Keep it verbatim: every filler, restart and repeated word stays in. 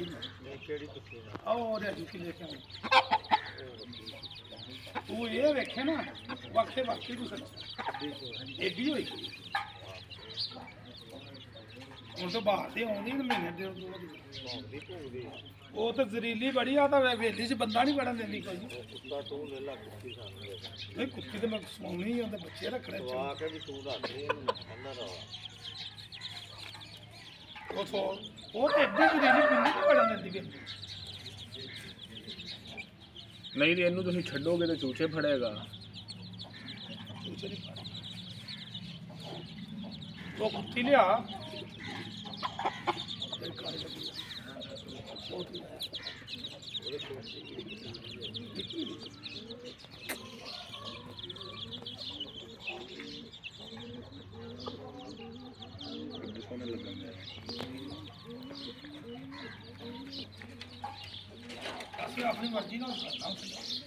ਕਿਹੜੀ ਕੁੱਤੀ ਦਾ ਉਹ ਰਹੀ ਕਿ ਦੇਖਿਆ ਤੂੰ ਇਹ ਵੇਖੇ ਨਾ ਵਾਕੇ ਵਾਕੀ ਤੂੰ ਸੱਚ ਏਡੀ ਹੋਈ ਹੁਣ ਤਾਂ ਬਾਹਰ ਦੇ ਆਉਂਦੀ ਨਾ ਮਹੀਨੇ ਦੇ ਭੌਂਕਦੀ ਭੌਂਕਦੀ ਉਹ ਤਾਂ ਜ਼ਰੀਲੀ ਬੜੀ ਆ ਤਾਂ ਵੇਲੀ 'ਚ ਬੰਦਾ ਨਹੀਂ ਵੜਨ ਦਿੰਦੀ ਕੋਈ ਕੁੱਤਾ ਤੂੰ ਲੈ ਲਾ ਕੁੱਤੀ ਸਾਨੂੰ ਨਹੀਂ ਕੁੱਤੀ ਤੇ ਮੈਂ ਸੌਣੀ ਹੀ ਉਹਦੇ ਬੱਚੇ ਰੱਖਣੇ ਆ ਕੇ ਵੀ ਤੂੰ ਦੱਸ ਰਹੀ ਇਹਨੂੰ ਕਹਿੰਦਾ ਰਹਾ ਉਹ ਸੋ ਉਹ ਤੇ ਏਡੀ ਜ਼ਰੀਲੀ ਬੰਦੀ ਨਹੀਂ ਵੜਨ ਦਿੰਦੀ ਵੇਲੀ ਨਹੀਂ ਤੇ ਇਹਨੂੰ ਤੁਸੀਂ ਛੱਡੋਗੇ ਤਾਂ ਚੂਚੇ ਫੜੇਗਾ ਚੂਚੇ ਨਹੀਂ ਫੜਦਾ ਉਹ ਕੁੱਤੀ ਲਿਆ ਤੇ ਕਰ ਲੱਗੀ ਬਹੁਤ ਹੀ ਸੋਹਣੇ ਲੱਗਣਗੇ ਅਸੀਂ ਆਪਣੀ ਮਰਜ਼ੀ ਨਾਲ ਕੰਮ